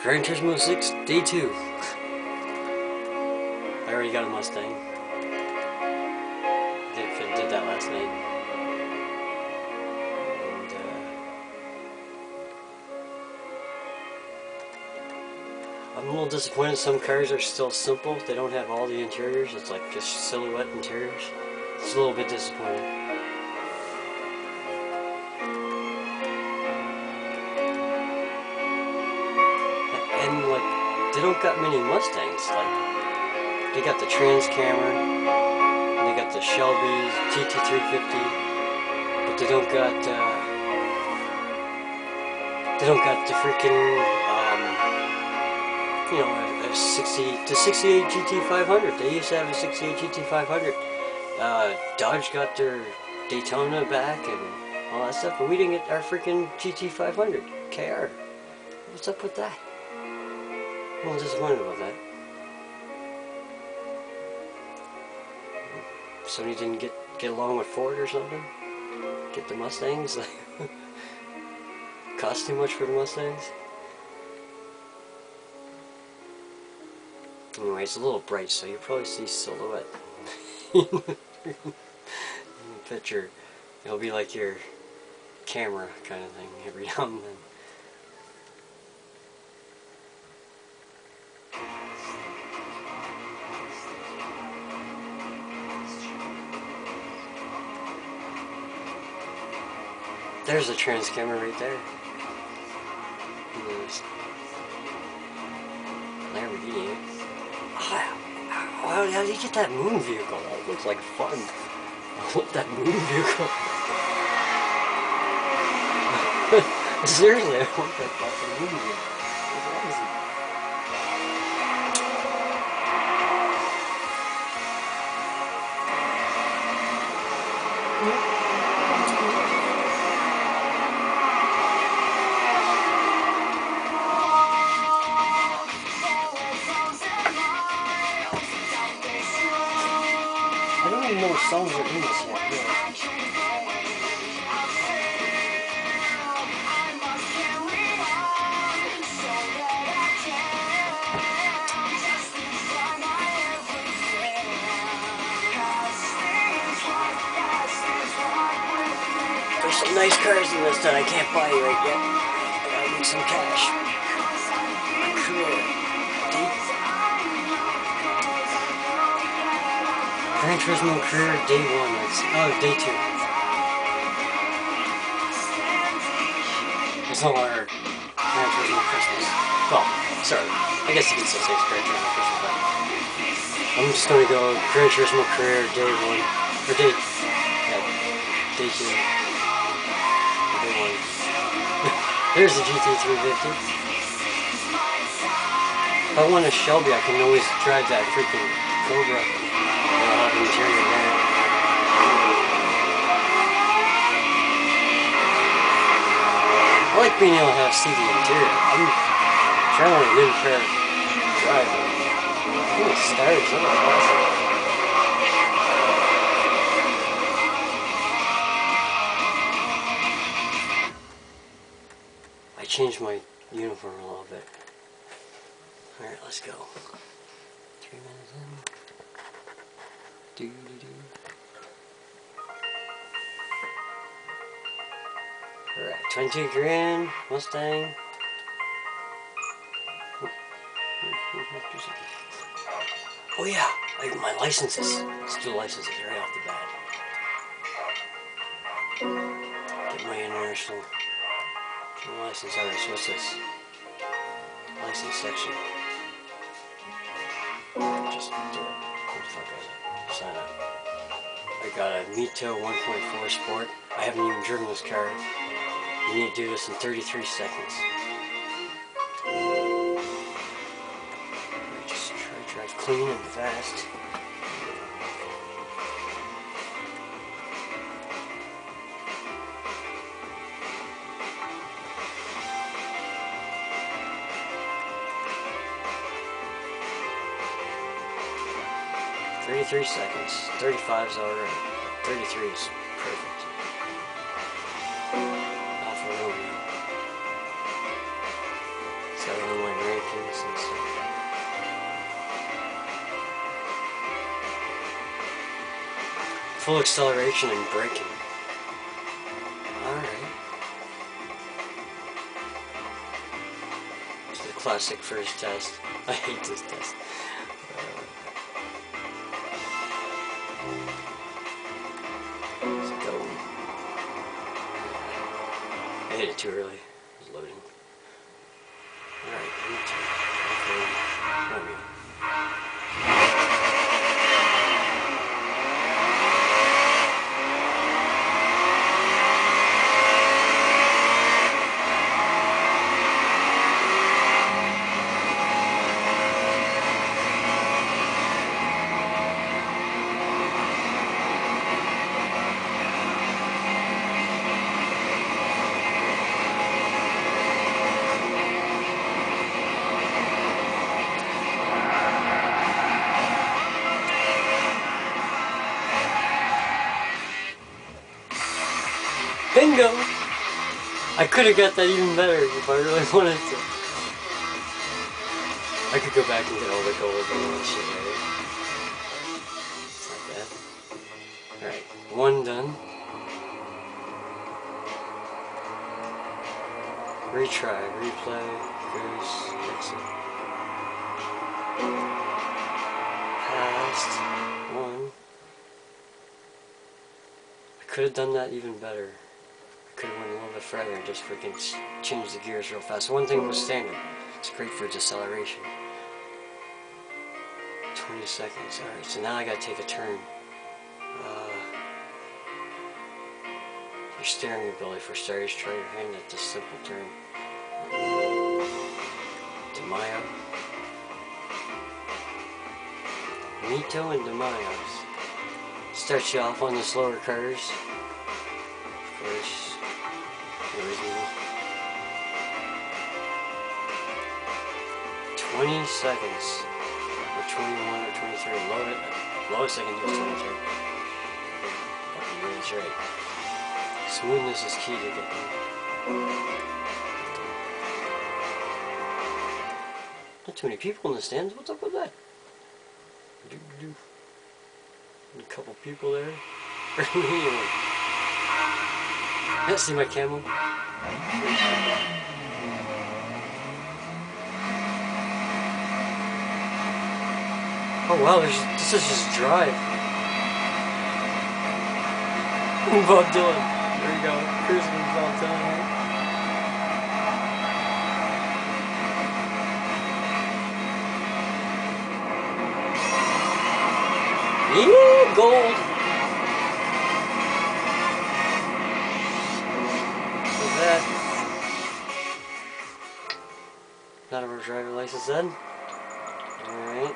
Gran Turismo 6, Day 2. I already got a Mustang. Did that last night. And I'm a little disappointed some cars are still simple. They don't have all the interiors. It's like just silhouette interiors. It's a little bit disappointing. And like, they don't got many Mustangs. Like, they got the Trans Camera, and they got the Shelby's GT350, but they don't got the freaking you know, a 68 GT500. They used to have a 68 GT500. Dodge got their Daytona back and all that stuff, but we didn't get our freaking GT500 KR. What's up with that? I'm a little disappointed about that. Sony didn't get along with Ford or something? Get the Mustangs? Cost too much for the Mustangs? Anyway, it's a little bright, so you probably see silhouette. Picture, it'll be like your camera kind of thing every now and then. There's a Trans Camera right there. There's Lamborghini. How did you get that moon vehicle? That looks like fun. I want that moon vehicle. Seriously, I want that fucking moon vehicle. What is it? I don't even know what songs are in this yet, really. There's some nice cars in this that I can't buy right yet. I gotta make some cash. Gran Turismo Career Day 1. Day 2. It's no longer Gran Turismo Christmas. Well, sorry. I guess you could still say it's Gran Turismo Christmas, but I'm just gonna go Gran Turismo Career Day 1. Or Day 2. Day 1. There's the GT350. If I want a Shelby, I can always drive that freaking Cobra. Interior there. I like being able to have seated interior. I'm trying to live fair drive. Look at the stars, that was awesome. I changed my uniform a little bit. Alright, let's go. 3 minutes in. Alright, 22 grand, Mustang. Oh yeah, like my licenses. Let's do licenses right off the bat. Get my international license. Alright, so what's this? License section. Just do it. What the fuck is it? Sign up. I got a Mito 1.4 Sport. I haven't even driven this car. You need to do this in 33 seconds. Just try to drive clean and fast. "33 seconds. 35 is alright. 33 is perfect." Alfa Romeo. It's got a one-way range. full acceleration and braking. Alright. It's the classic first test. I hate this test. Let's go. I hit it too early. It was loading. Alright, bingo! I could have got that even better if I really wanted to. I could go back and get all the gold and all that shit later. It's not bad. Alright, one done. Retry, replay, goose, exit. Passed. One. I could have done that even better. Could have went a little bit further and just freaking changed the gears real fast. One thing was standard. It's great for deceleration. 20 seconds. Alright, so now I gotta take a turn. Your steering ability for starters, try your hand at this simple turn. De Mayo. Mito and De Mayos. Starts you off on the slower curves. Of course. 20 seconds, or 21 or 23, load it. Lowest I can do is 23. That's right. Smoothness is key to getting. Not too many people in the stands, what's up with that? A couple people there. See my camel? Oh wow, this is just drive. Bob Dylan. There you go. Cruising with Bob Dylan here. Yeah, gold. What's that? Not a driver license then. Alright.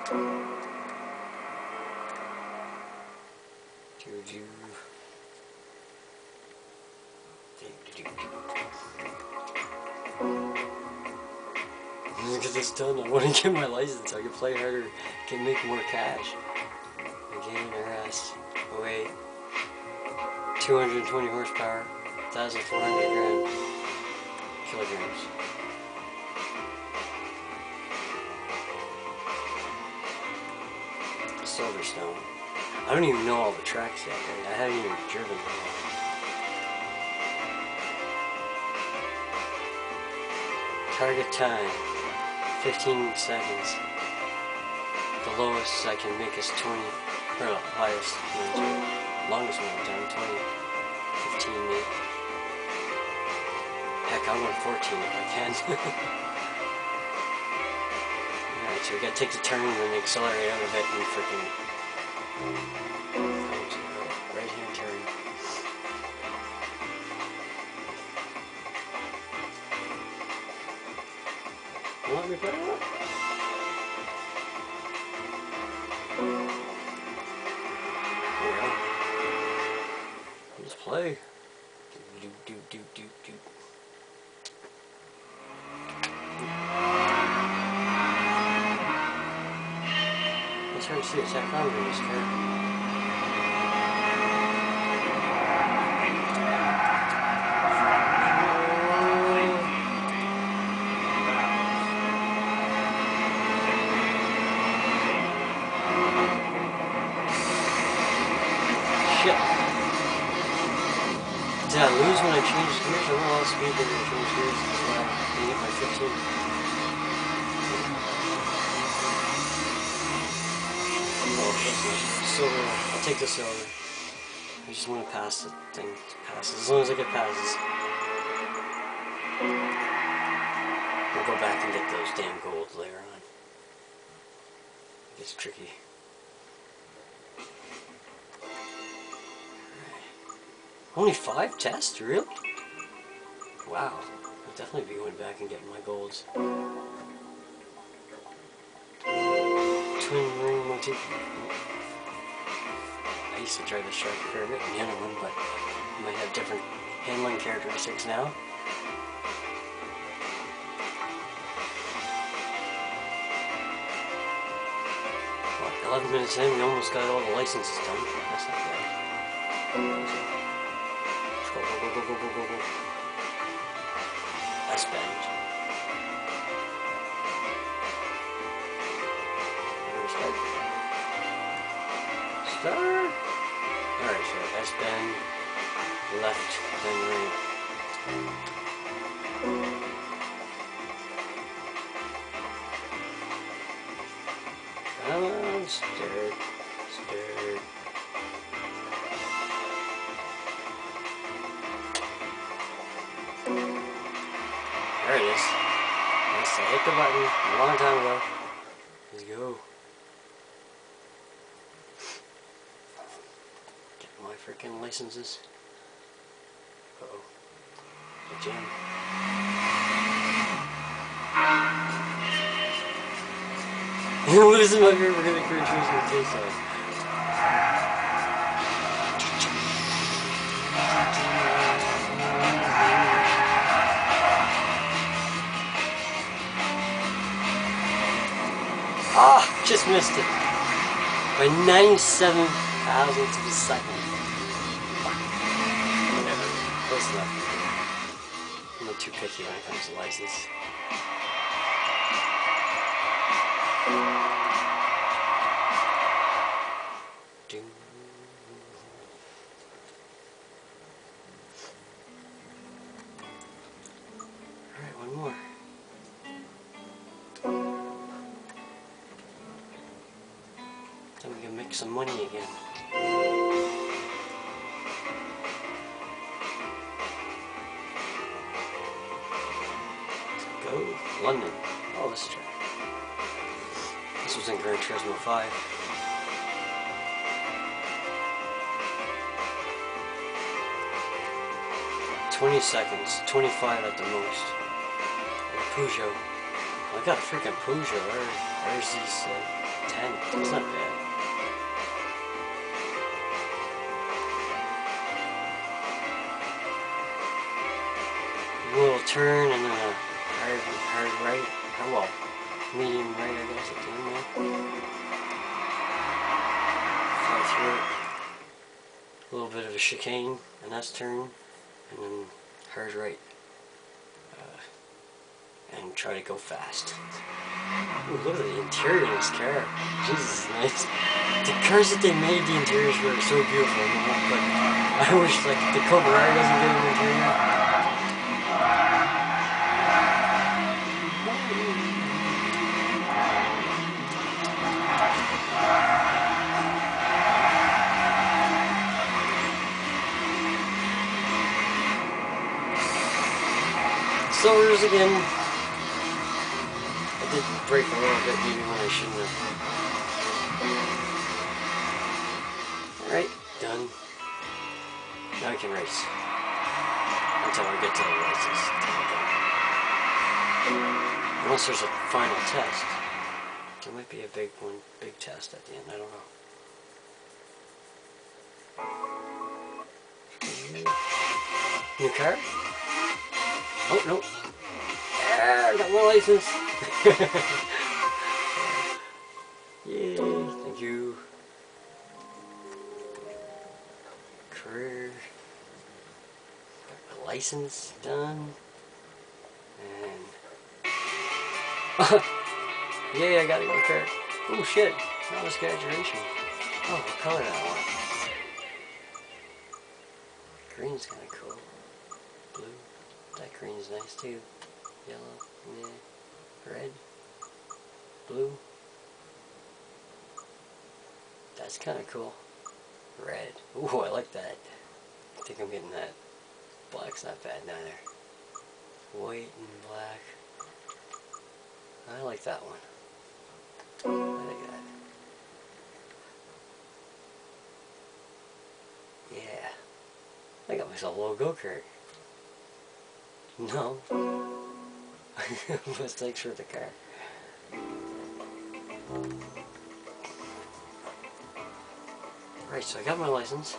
Let's get this done. I want to get my license so I can play harder, can make more cash. Again, RS 08, 220 horsepower, 1,400 kilograms. Silverstone. I don't even know all the tracks yet. I haven't even driven them all. Target time, 15 seconds. The lowest I can make is 20, or the highest, longest one time, 20, 15 maybe. Heck, I want 14 if I can. Alright, so we gotta take the turn and then accelerate out of it and freaking come to the right hand turn. Let me play it. There we go. Let's play. Do. It's hard to see the tachometer in this car. gonna change gears. I don't know how speed they're gonna change gears. That's why I can get my 15. Oh, that's nice. Silver. I'll take the silver. I just want to pass the thing. Pass as long as I get passes. I'll go back and get those damn golds later on. It gets tricky. Only 5 tests? Really? Wow. I'll definitely be going back and getting my golds. Twin ring motif. I used to try the shark pyramid and the other one, but it might have different handling characteristics now. What, 11 minutes in, we almost got all the licenses done. That's not bad. Let's go, go, go, go, go, go, go. That's bad. Star? Alright, so S-bend, left, then right. Come on, stir, stir. There it is. Yes, I hit the button a long time ago. Let's go. Get my freaking licenses. Uh-oh. The jam. You're losing my favorite Gran Turismo taste on. Ah, just missed it by 97 thousandths of a second. Whatever, close enough. I'm not too picky when it comes to license. Alright, one more. Then we can make some money again. Let's go. London. Oh, this is right. This was in Gran Turismo 5. $20 seconds, 25 at the most. Peugeot. I got a freaking Peugeot. Where's these 10? That's not bad. A little turn and then a hard right. Oh well, medium right, I guess, at the end there. Fly through it. A little bit of a chicane, and that's turn. And then hard right. And try to go fast. Ooh, look at the interior of this car. Jesus, nice. The cars that they made, the interiors were so beautiful, but I wish like the Ferrari doesn't get an interior. Silvers again. I did break a little bit maybe when I shouldn't have. Alright, done. Now I can race. Until I get to the races. Unless there's a final test. There might be a big one, big test at the end, I don't know. New car? Oh, no. I got my license. Yay, thank you. Career. Got my license done. And... yay, I got a new car. Oh, shit. That was graduation. Oh, what color do I want? Green's kind of cool. That green's nice too. Yellow, yeah. Red, blue. That's kind of cool. Red. Ooh, I like that. I think I'm getting that. Black's not bad neither. White and black. I like that one. I like that. Yeah. I got myself a little go-kart. No. Mistakes for the car. Right, so I got my license.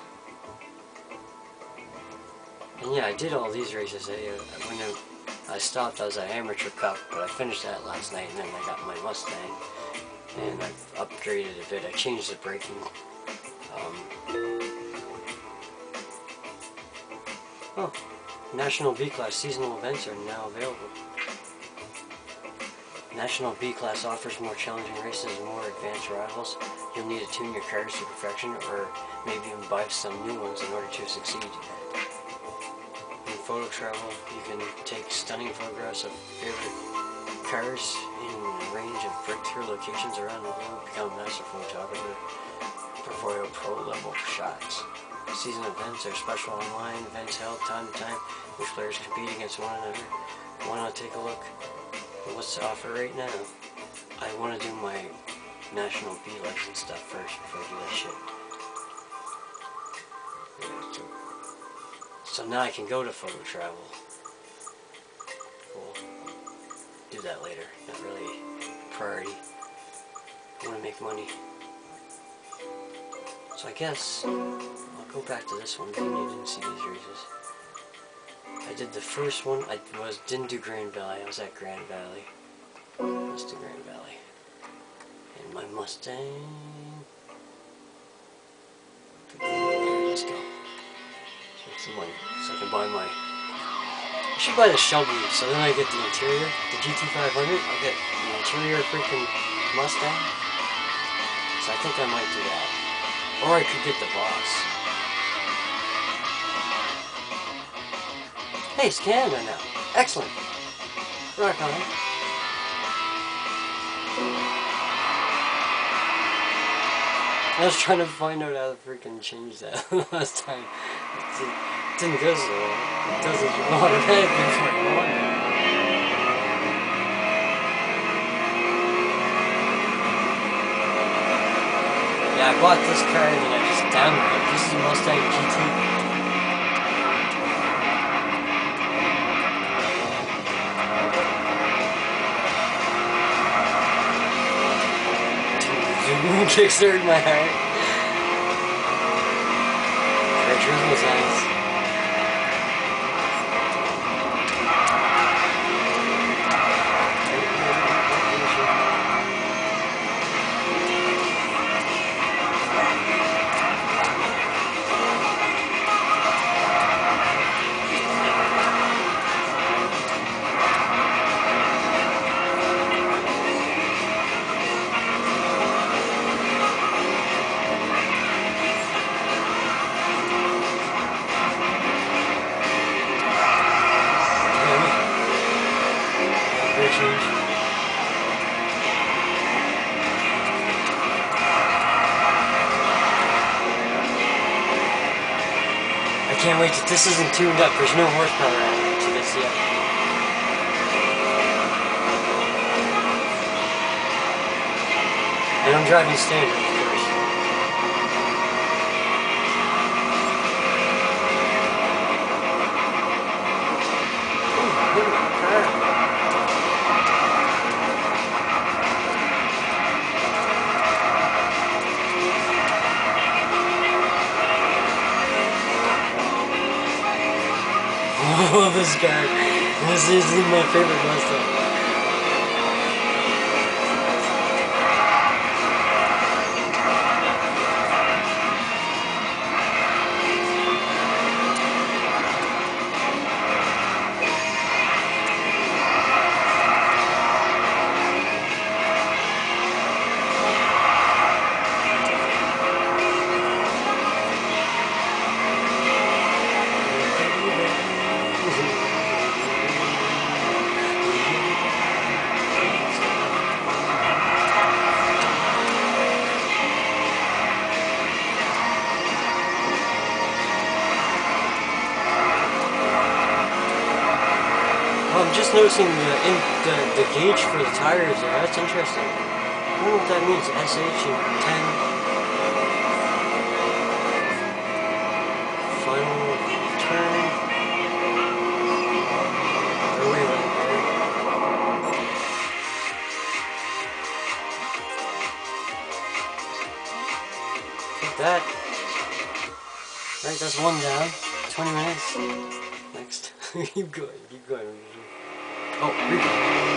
And yeah, I did all these races. When I stopped, I was at Amateur Cup, but I finished that last night, and then I got my Mustang. And I've upgraded a bit. I changed the braking. Oh, National B-Class seasonal events are now available. National B-Class offers more challenging races and more advanced rivals. You'll need to tune your cars to perfection, or maybe even buy some new ones in order to succeed. In photo travel, you can take stunning photographs of favorite cars in a range of breakthrough locations around the world. Become a master photographer. Perform pro-level shots. Season events are special online events held time to time, which players compete against one another. Why not take a look at what's to offer right now? I want to do my National B license stuff first before I do that shit. Yeah, so now I can go to photo travel. We'll do that later. Not really a priority. I want to make money. So I guess I'll go back to this one. Maybe you didn't see these races. I did the first one. Didn't do Grand Valley. I was at Grand Valley. Let's do Grand Valley. And my Mustang. Let's go. So it's the money. So I can buy my. I should buy the Shelby. So then I get the interior, the GT500. I'll get the interior freaking Mustang. So I think I might do that. Or I could get the Boss. Hey, it's Canada now. Excellent. Rock on. I was trying to find out how to freaking change that last time. It didn't go so well. It doesn't automatically for one. Yeah, I bought this car and then I just downgraded. This is a Mustang GT. Kickstarted my heart. Gran Turismo signs. I can't wait. This isn't tuned up. There's no horsepower added to this yet. And I'm driving standard, of course. Ooh, look at that car. I love this car. This is my favorite Mustang. just noticing the gauge for the tires there. That's interesting. I don't know what that means. SH and 10. Final turn. They're way right there. Take that. Right, that's one down. 20 minutes. Next. Keep going, keep going. Oh, replay.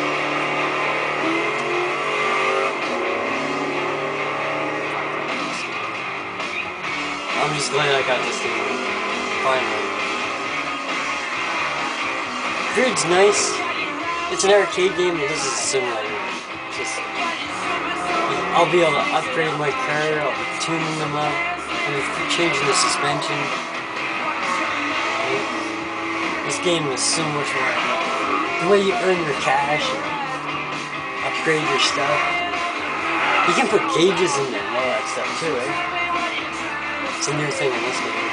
I'm just glad I got this thing finally. Grid's nice. It's an arcade game, but this is a simulator. Just, I'll be able to upgrade my car, I'll be tuning them up, I'll be changing the suspension. This game is so much more. The way you earn your cash, upgrade your stuff. You can put gauges in there and all that stuff too, right? It's a new thing in this game.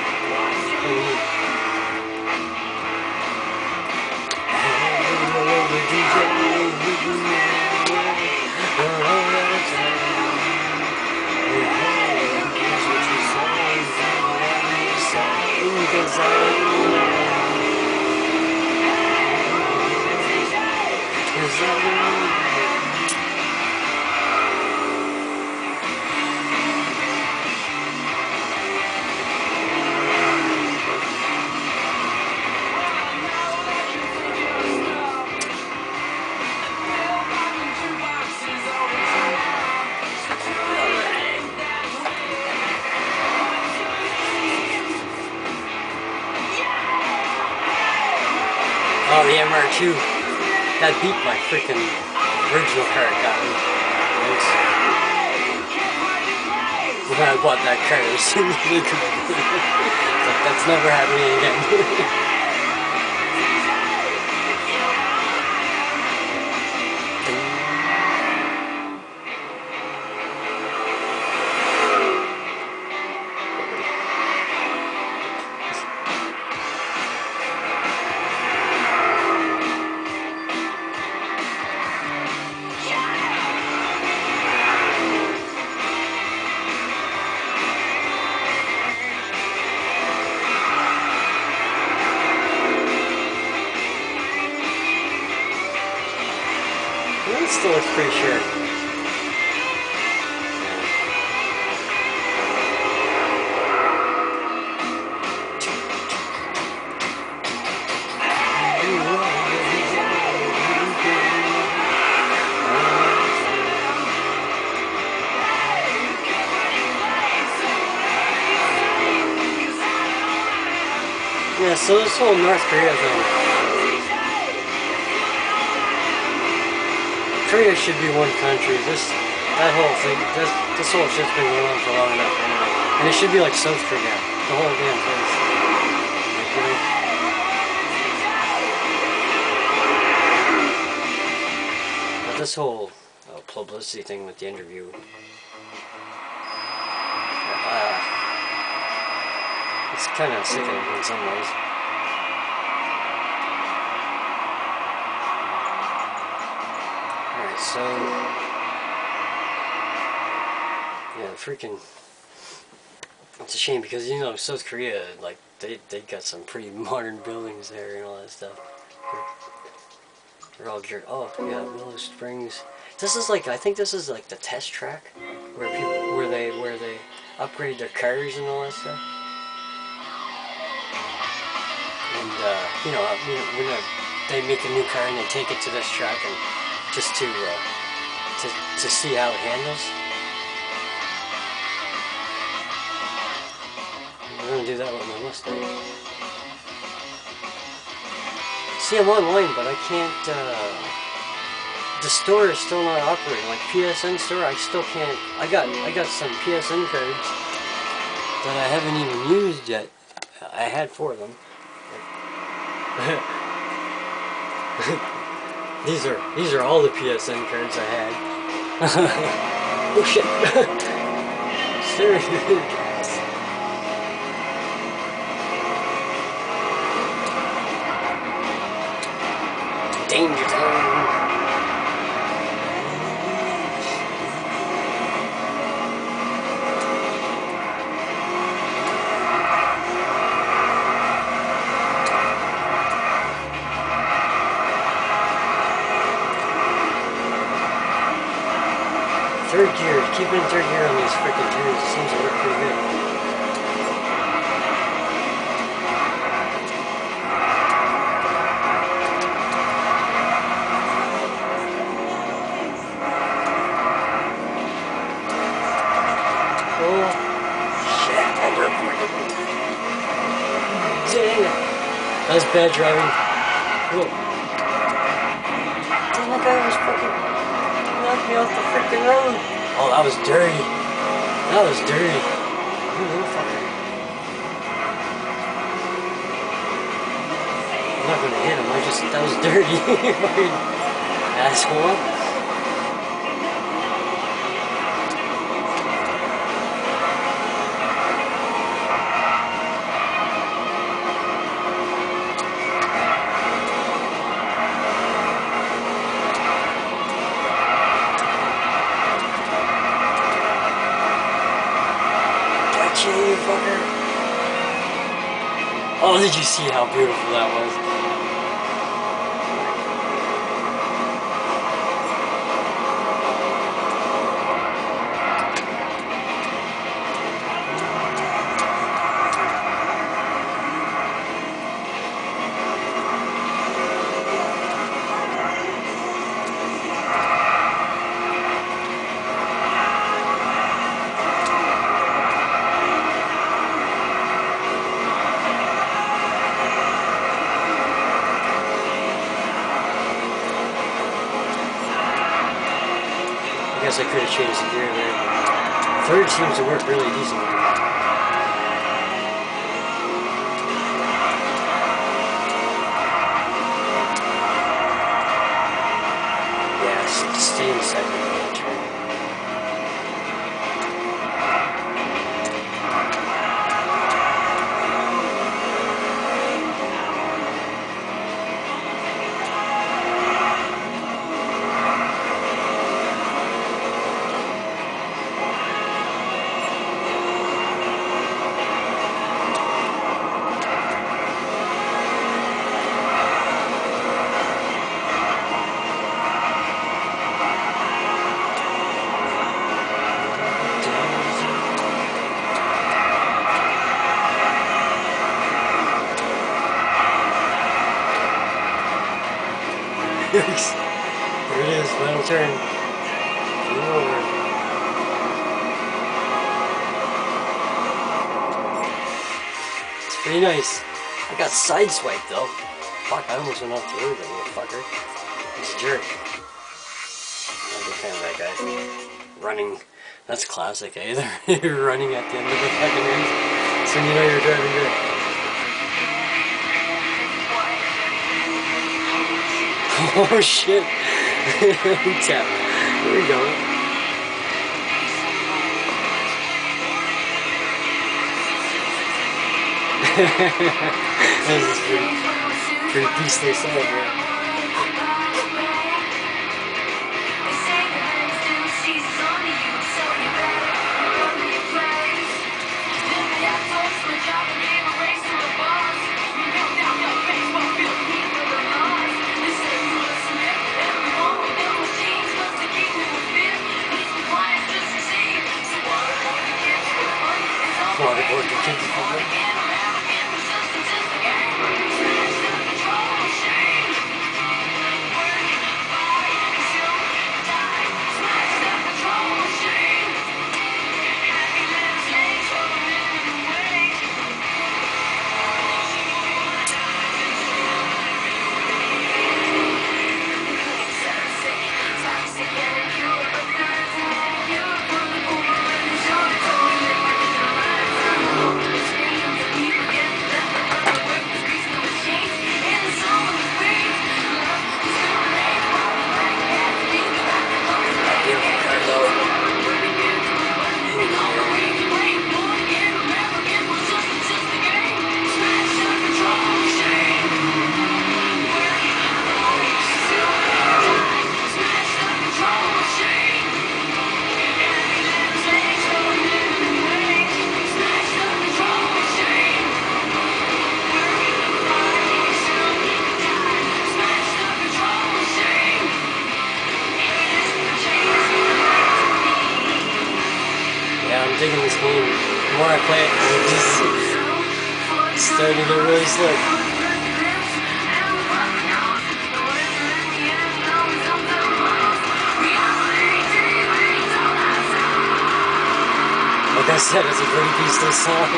Oh, the MR2. That beat my freaking original car it got me. When I bought that car, as soon as they could. Like, that's never happening again. It still looks pretty sure. Yeah, so this whole North Korea thing. Korea should be one country. That whole thing, this whole shit's been going on for long enough anyway. And it should be like South Korea, the whole damn place. But this whole publicity thing with the interview, it's kind of sickening in some ways. So, yeah, freaking, it's a shame because, you know, South Korea, like, they got some pretty modern buildings there and all that stuff. They're all geared, oh, yeah, Willow Springs. This is like, I think this is like the test track, where people, where they upgrade their cars and all that stuff. And, you know, when they make a new car and they take it to this track and just to see how it handles. I'm gonna do that with my Mustang. See, I'm online, but I can't. The store is still not operating. Like PSN store, I still can't. I got some PSN cards that I haven't even used yet. I had 4 of them. These are all the PSN cards I had. Oh shit! Seriously, gas. Danger Zone. Third gear, keeping in third gear on these freaking turns seems to work pretty good. Oh, shit, dang it. That was bad driving. Cool. Damn, that guy was fucking knocked me off the freaking road. Oh, that was dirty. That was dirty. You little fucker. I'm not gonna hit him, that was dirty. Fucking asshole. Gotcha, you fucker. Oh, did you see how beautiful that was? I guess I could have changed the gear there. Third seems to work really decently. Yeah, stay in second on that turn. There it is, final turn. Game over. It's pretty nice. I got sideswiped though. Fuck, I almost went off the road, that little fucker. He's a jerk. I'm a big fan of that guy. Running. That's classic, eh? They're running at the end of the fucking race. So you know you're driving good. Oh shit. Tap. Here we go. This is pretty beastly stuff, yeah. Waterboard to kids. I'm digging this game. The more I play it, it's starting to get really slick. Like I said, it's a pretty peaceful song.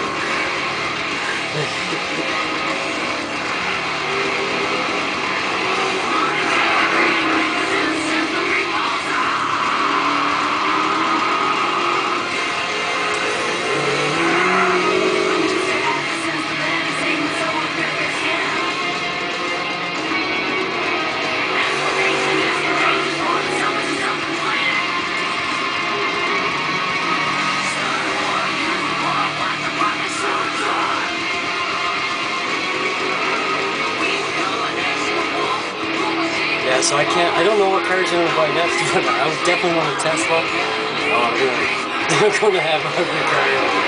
So I don't know what cars I'm going to buy next, but I definitely want a Tesla. They're going to have a good car.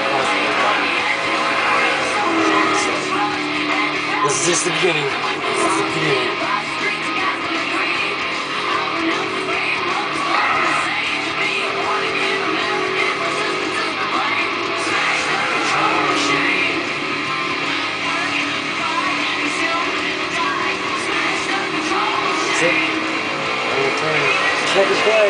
This is just the beginning. This is the beginning. That's it. Check his play.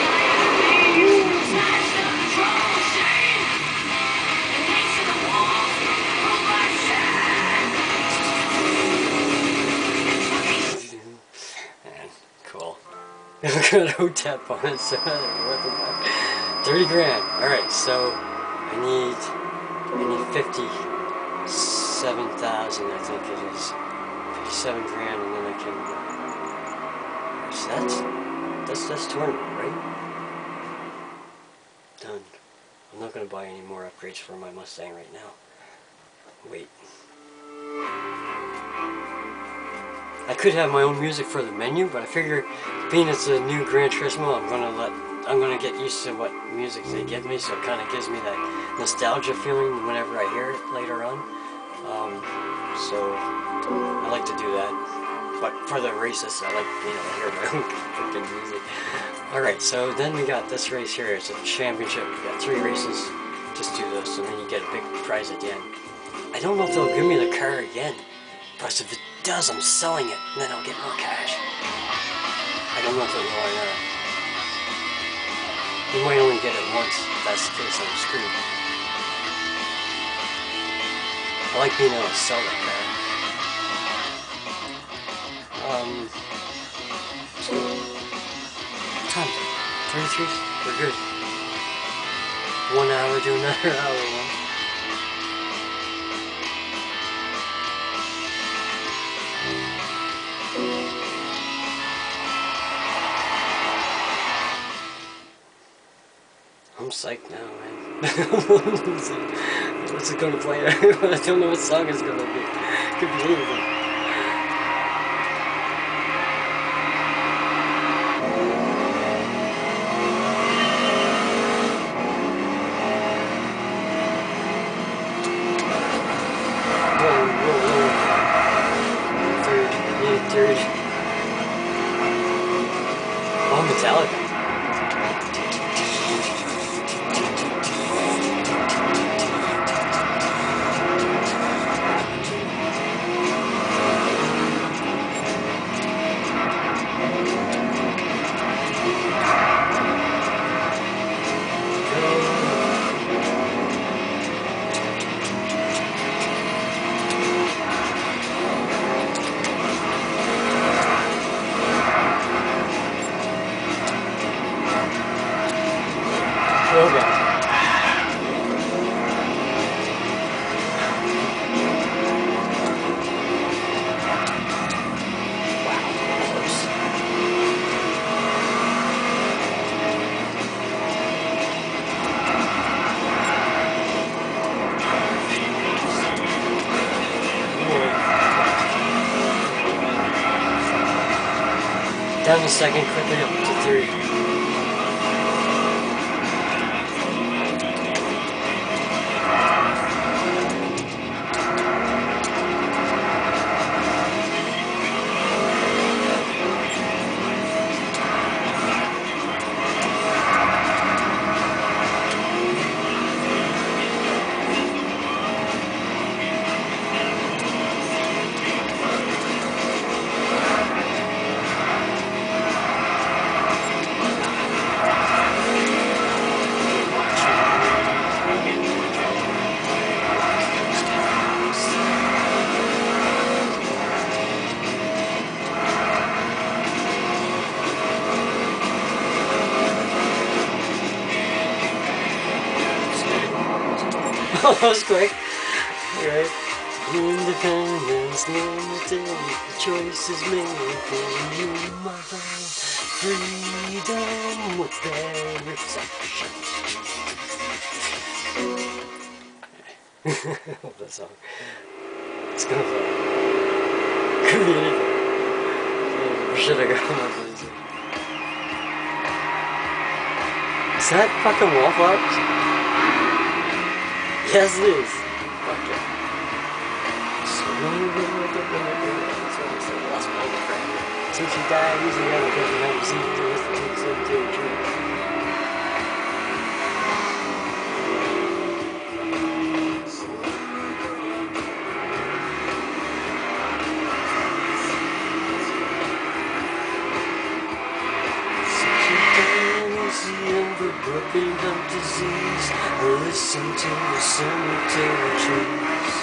Man, cool. Got a HOTEP on it, so 30 grand. Alright, so I need 57,000, I think it is. 57 grand, and then I can so that's tournament, right? Done. I'm not going to buy any more upgrades for my Mustang right now. Wait. I could have my own music for the menu, but I figure, being it's a new Gran Turismo, I'm gonna get used to what music they give me, so it kind of gives me that nostalgia feeling whenever I hear it later on. So I like to do that. But for the races, I like, to hear my own freaking music. Alright, so then we got this race here. It's a championship. We got 3 races. Just do this, and then you get a big prize at the end. I don't know if they'll give me the car again. But if it does, I'm selling it, and then I'll get more cash. I don't know if it will or not. You might only get it once. If that's the case, I'm screwed. I like being able to sell that car. Time 33. We're good. 1 hour to another hour. I'm psyched now, man. What's it gonna play? I don't know what song it's gonna be. Could be anything. Third. Oh, Metallica. Oh god. Wow, close. Down to second, quickly up to third. That was quick. Alright. Independence limited, the choice is made for you, my friend. Freedom with their exceptions. I love that song. It's gonna play. Could be anything. Should I go on my place? Is that fucking wallflowers? Yes, it is. Fuck yeah. So long ago, I don't remember that. That's what I said. I lost my old friend. Since he died, usually I don't get to have seen the rest of the cemetery. Broken heart disease. Listen to the cemetery trees.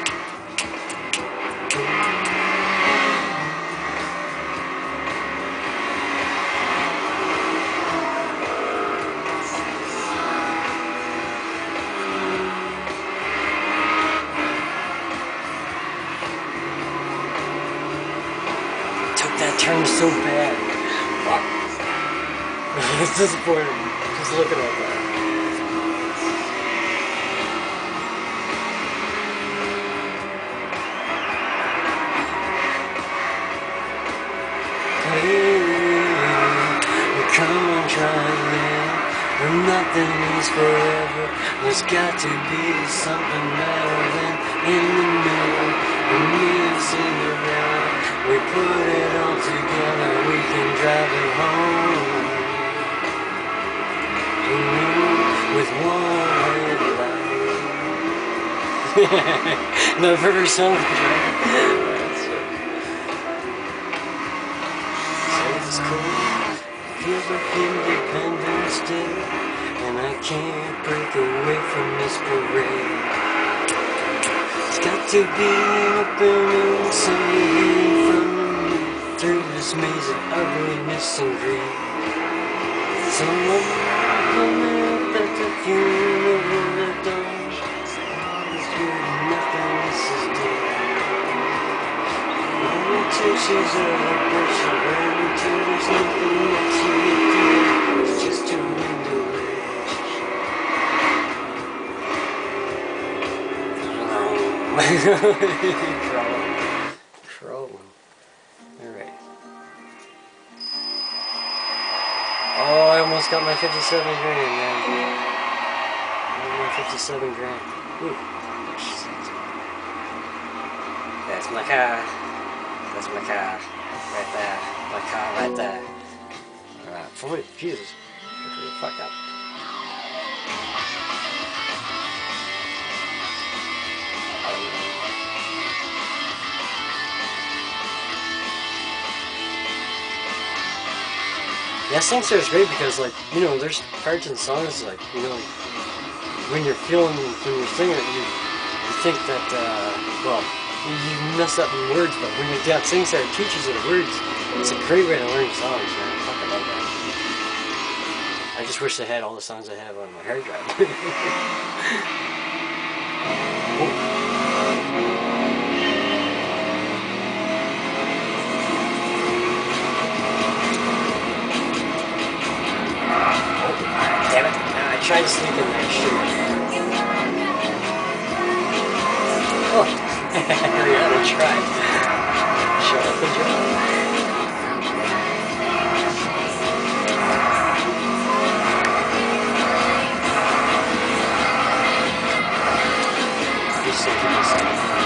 Took that turn so bad. Fuck. It's disappointing. Just looking at that. Come on, try it. Nothing is forever. There's got to be something better than in the middle. And me and Cinderella, we put it all together. We can drive it home. With one headlight. The first song. It's cool. Feels like Independence Day, and I can't break away from this parade. It's got to be an opening somewhere in front of me through this maze of ugliness and greed. Someone coming back to funeral in the dawn. It's good, nothing else is dead. Tissues of a pressure burn until there's nothing else you can do. It's just to wind away. Crawling. Alright. Oh, I almost got my 57 grand, man. I got my 57 grand. Ooh. That's my car. That's my car, right there. My car, right there. Alright, boy, Jesus. Get the fuck up. Yeah, SingStar is great because, like, you know, there's parts in songs, like, you know, when you're singing it, you think that, well, you mess up in words, but when you got SingStar, it teaches you the words. It's a great way to learn songs, man. I fucking love that. I just wish they had all the songs I have on my hard drive. Oh. Damn it. I tried to sneak in that shit. Oh. Yeah, they tried. Shut up and drive. Just so people say.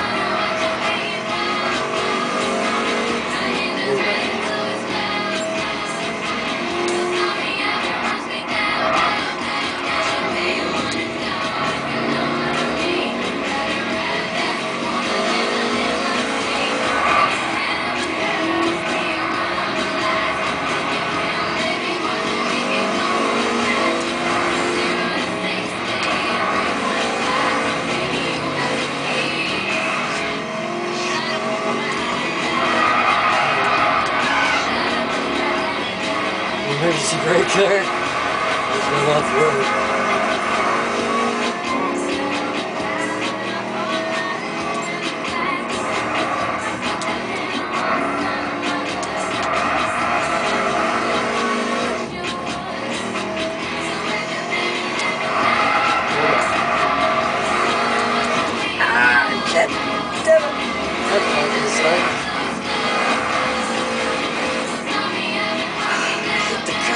Emergency brake there. There's no off road.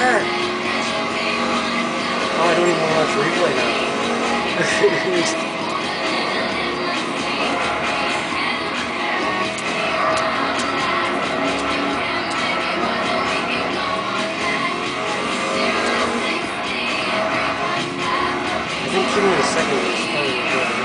car! Oh, I don't even want to watch replay now. I think give me a second. It's probably good.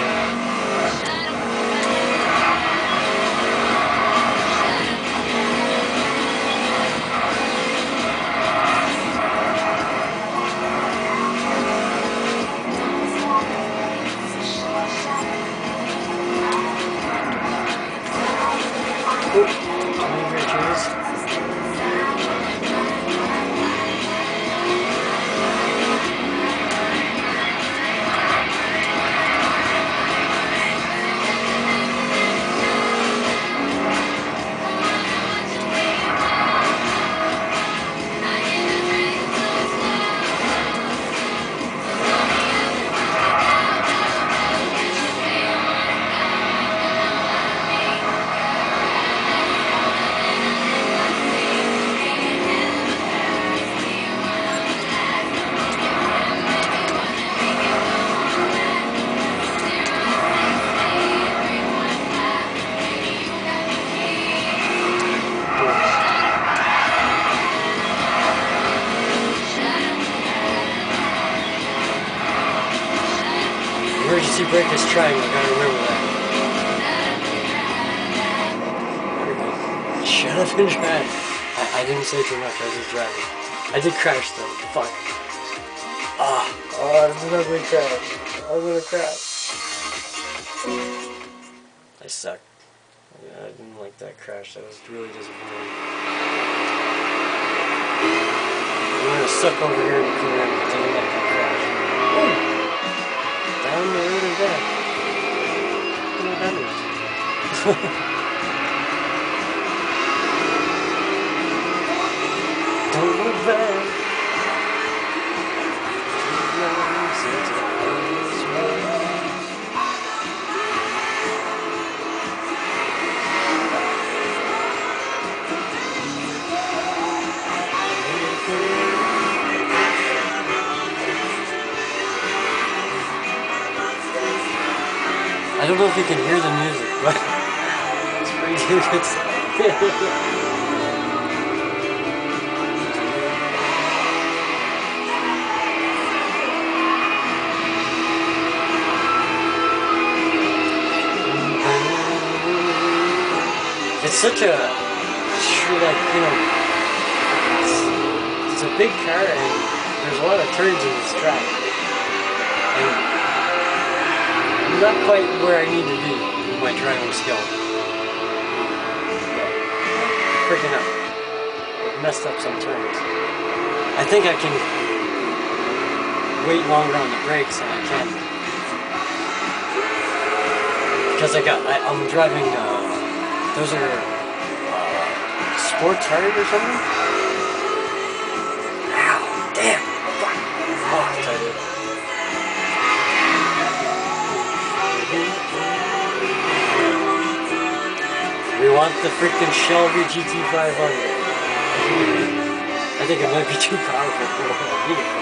Emergency brake is triangle, gotta remember that. Shut up and drive. I didn't say too much, I was just driving. I did crash though, fuck. Oh, it's an ugly crash. I'm gonna crash. I suck. Yeah, I didn't like that crash, that was really disappointing. I'm gonna suck over here and come in because I didn't like that crash. Ooh. Down the road and back. I don't know what that means. Don't look back. I don't know if you can hear the music, but it's pretty good stuff. It's such a, like, you know, it's a big car and there's a lot of turns in this track. And I'm not quite where I need to be with my driving skill. Freaking up. I've messed up some turns. I think I can wait longer on the brakes than I can. Because I'm driving, those are sports hard or something? Ow, damn! Fuck! Oh, I tell you. We want the freaking Shelby GT500. I think it might be too powerful for what I need it for.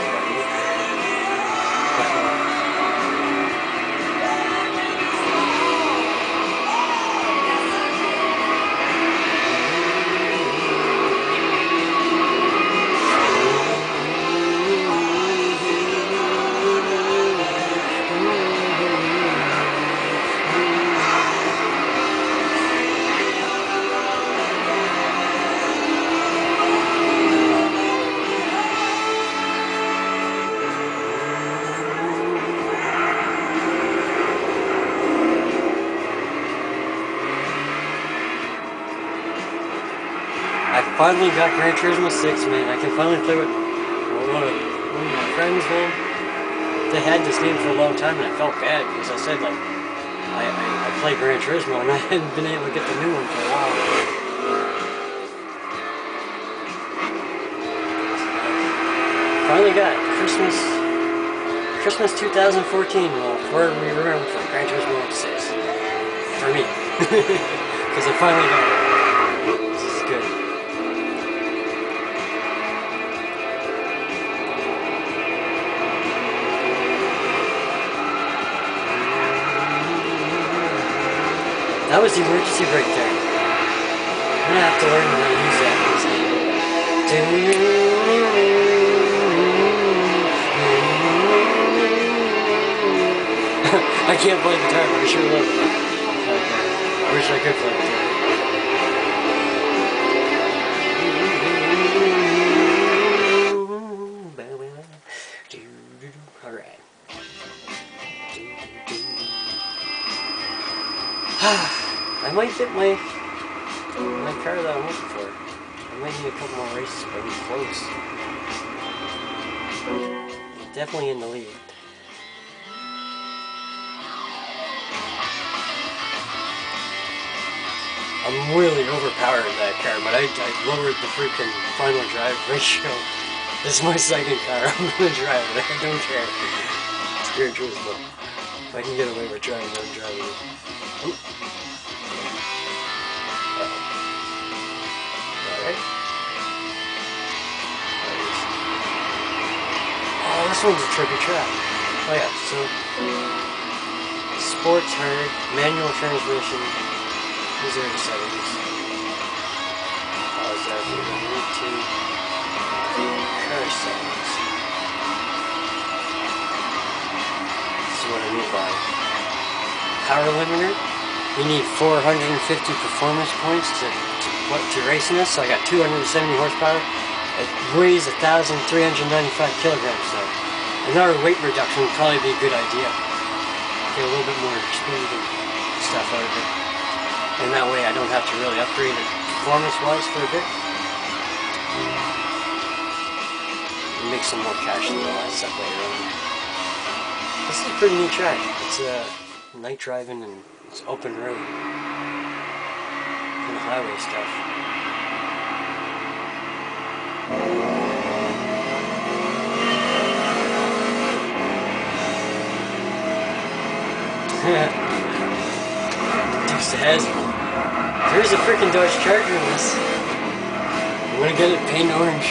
I finally got Gran Turismo 6, man. I can finally play with one of my friends, man. They had this game for a long time, and I felt bad because I said, like, I played Gran Turismo, and I hadn't been able to get the new one for a while. Finally got Christmas 2014. Well, where we remember for Gran Turismo 6. For me. Because I finally got it. This is good. That was the emergency brake there. I'm gonna have to learn how to use that. I can't play guitar, but I sure love it. I wish I could play guitar. Alright. I might get my car that I'm looking for. I might need a couple more races, but I'm close. Definitely in the lead. I'm really overpowered in that car, but I lowered the freaking final drive ratio. This is my second car. I'm gonna drive it. I don't care. It's Gran Turismo. If I can get away with driving it, I'm driving it. Alright. Oh, this one's a tricky track. Oh yeah, so sports hard, manual transmission. These are the settings. Pause that if you need to. Car settings. This is what I mean by power limiter. You need 450 performance points to race in this. So I got 270 horsepower. It weighs 1,395 kilograms. So another weight reduction would probably be a good idea. Get a little bit more speed and stuff out of it. And that way I don't have to really upgrade it performance-wise for a bit. And make some more cash and all that stuff later on. This is a pretty neat track. It's night driving and it's open road. And highway stuff. Dukes of Hazzard. There's a freaking Dodge Charger in this. I'm gonna get it painted orange.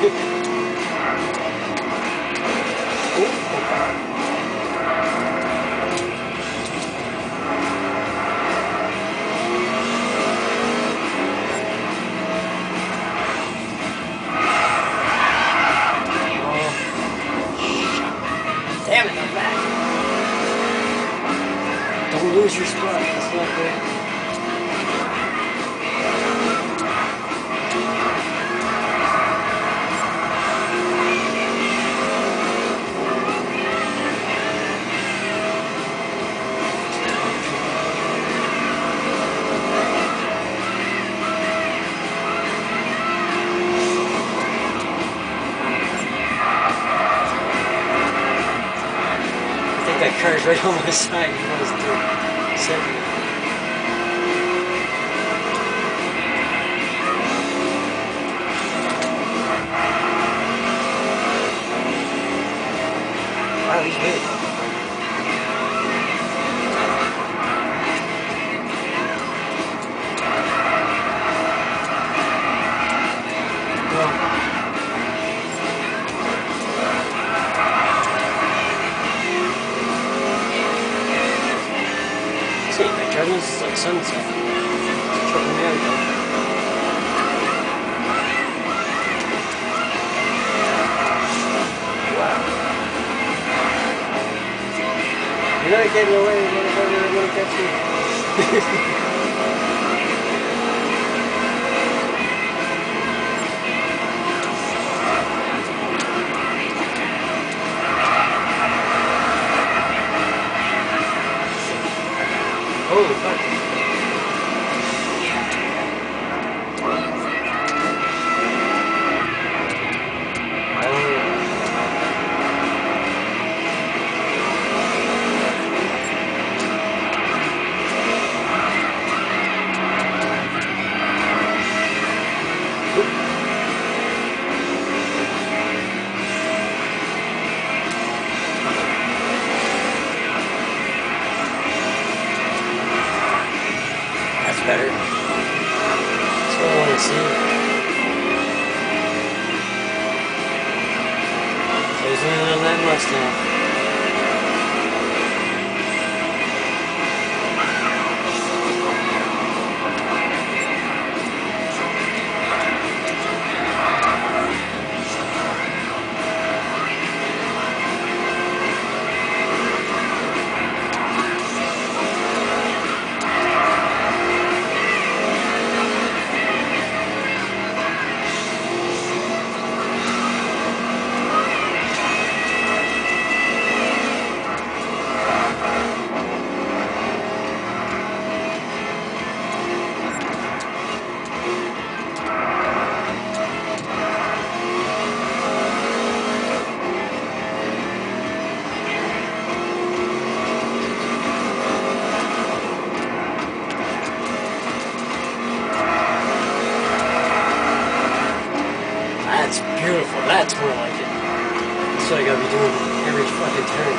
Damn it, I'm back. Don't lose your spot. That's not good. That car's right on my side. He was sitting. Wow, he's big. See, my driving is like sunset. It's tripping me out though. Wow. You're not getting away, motherfucker. I'm gonna catch you. Holy fuck. Better. That's what I want to see. Closing in on that Mustang. That's more like it. That's what I gotta be doing every fucking turn.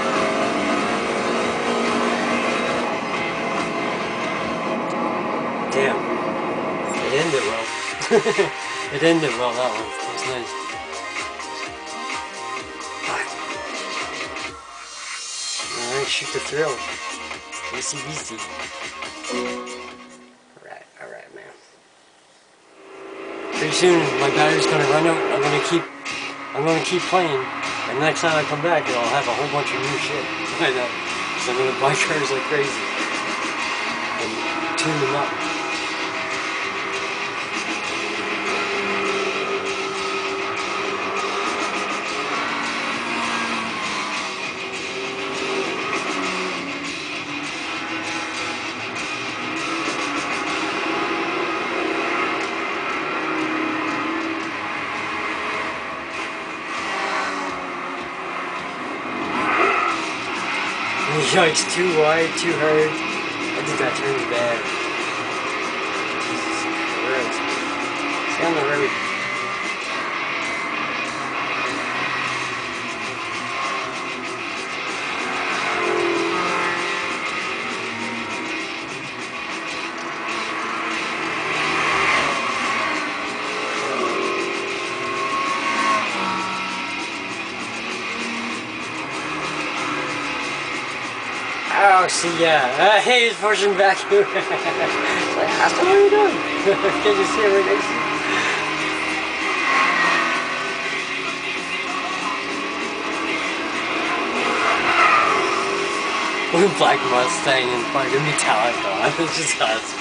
Damn. It ended well. It ended well, that one. That was nice. Alright, shoot the thrill. Easy, easy. Alright, man. Pretty soon my battery's gonna run out. I'm gonna keep playing. And next time I come back, I'll have a whole bunch of new shit. I know. So I'm gonna buy cars like crazy. And tune them up. Yikes, too wide, too hard. I think that turn's bad. Jesus Christ. Stay on the road. Oh, see, yeah. Hey, it's pushing back. It's like, Asta, what are you doing? Can you see it right next to you? Blue Black Mustang and fucking Metallica. It's just awesome.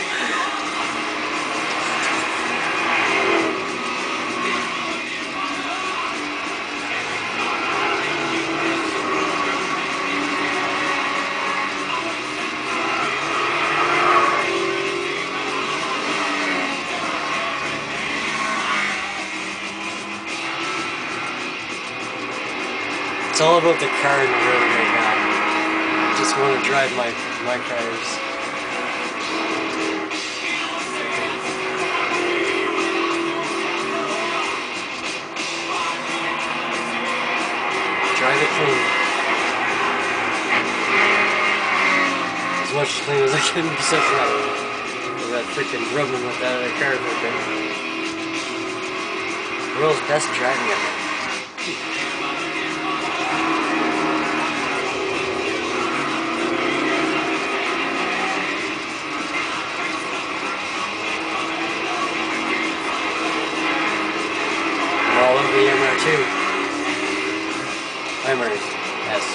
It's all about the car in the road right now. I just want to drive my cars. Drive it clean. As much clean as I can besides that freaking rubbing with that other car for a bit. World's best driving ever. The MR2. MR S.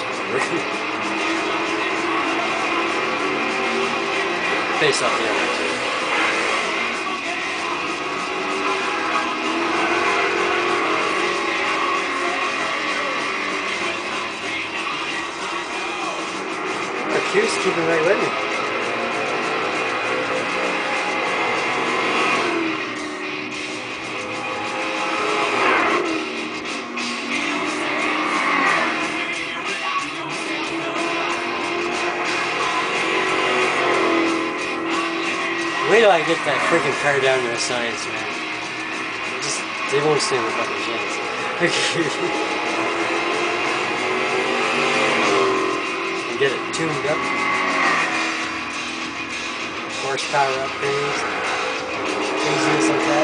Based off the MR2. Our Q's keeping right with me. Wait till I get that freaking car down to the science, man. They won't stand a fucking chance. And get it tuned up. Horsepower upgrades. Craziness like that.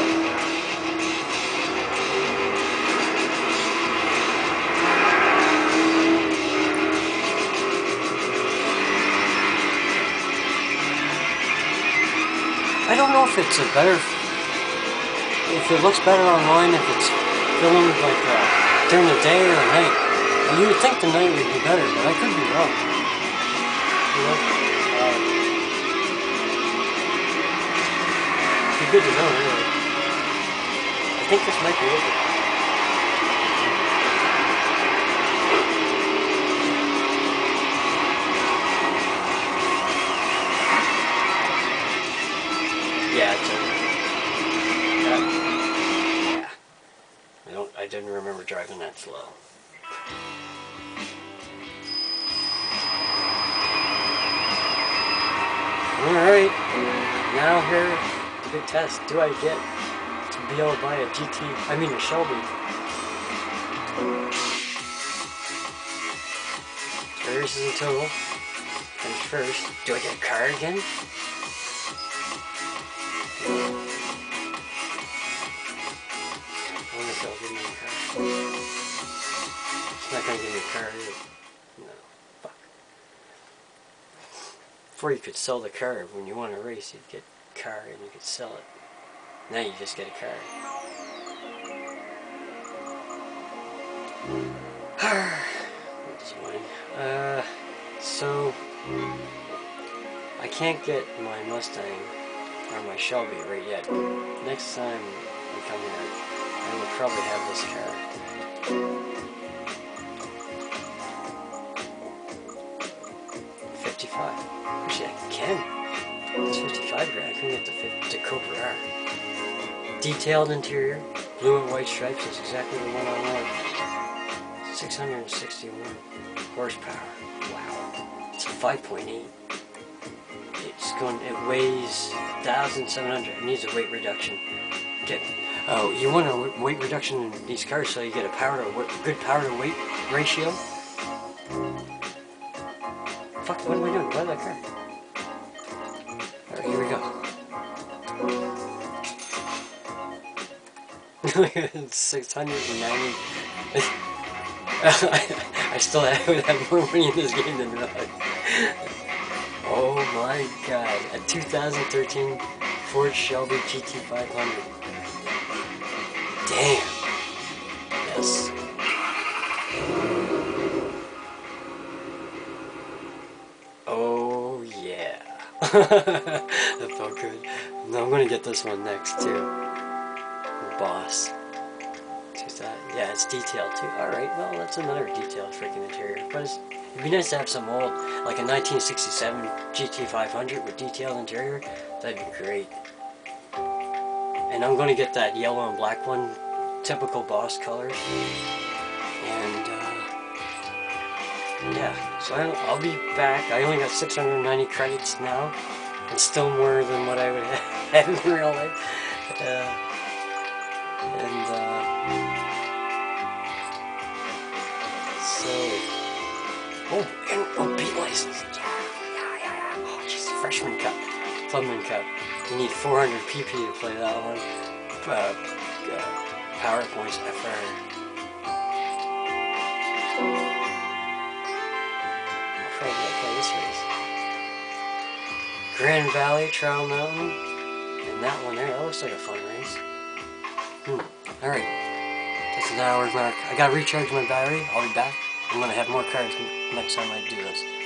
I don't know if it's a better, if it looks better online if it's filmed like during the day or at night. You would think the night would be better, but I could be wrong. You know? It'd be good to know, really. I think this might be over. Yeah, it's over. Yeah. I didn't remember driving that slow. Alright, now here, the big test. Do I get to be able to buy a Shelby races in total. Finished first. Do I get a car again? I wonder if they'll give me a car. It's not gonna give me a car, is it? No. Fuck. Before you could sell the car, when you want to race, you'd get a car and you could sell it. Now you just get a car. Disappointing. So I can't get my Mustang or my Shelby right yet. Next time we come here, I will probably have this car. $55. Actually, I can. It's 55 grand. I can get the Cobra R. Detailed interior, blue and white stripes is exactly the one I want. 661 horsepower. Wow. It's a 5.8. It weighs 1,700. It needs a weight reduction. Oh, you want a weight reduction in these cars so you get a good power to weight ratio? Fuck, what am I doing? Why that car? Alright, here we go. 690. I still have more money in this game than Rod. Oh my god. A 2013 Ford Shelby GT500. Damn. Yes. Oh yeah. That felt good. No, I'm gonna get this one next too. Boss. Yeah, it's detailed too. Alright, well, that's another detailed freaking interior. But it'd be nice to have some old, like a 1967 GT500 with detailed interior. That'd be great. And I'm going to get that yellow and black one, typical Boss colors. And, yeah, so I'll be back. I only got 690 credits now. And still more than what I would have in real life. Oh, beat license. Yeah. Oh, jeez, freshman cup, Clubman cup. You need 400 pp to play that one. Power points, FR. I'll probably play this race. Grand Valley, Trial Mountain, and that one there. That looks like a fun race. Alright. That's an hour mark. I gotta recharge my battery. I'll be back. I'm gonna have more cars next time I do this.